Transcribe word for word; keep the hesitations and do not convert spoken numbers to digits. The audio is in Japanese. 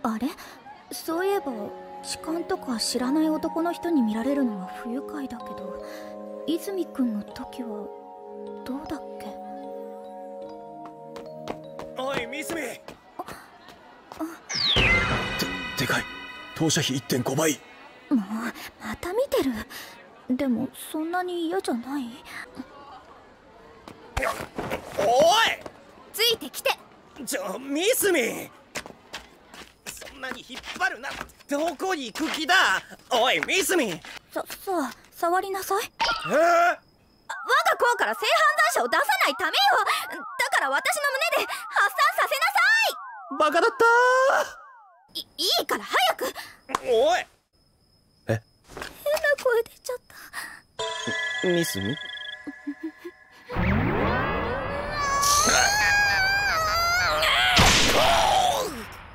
あれ、そういえば痴漢とか知らない男の人に見られるのは不愉快だけど、泉くんの時はどうだっけ。 おいミスミ。 ああで、でかい。投射費 いってんご 倍。 もうまた見てる。でもそんなに嫌じゃない。 おい、 ついてきて。 ちょミスミ、そんなに引っ張るな。どこに行く気だ。おいミスミ。 さ、さあ触りなさい。 えー、 我が校から性犯罪者を出さないためよ。だから私の胸で発散させなさい。 バカだったー。い、いいから早く。 おい。え、 変な声出ちゃった。 ミスミ。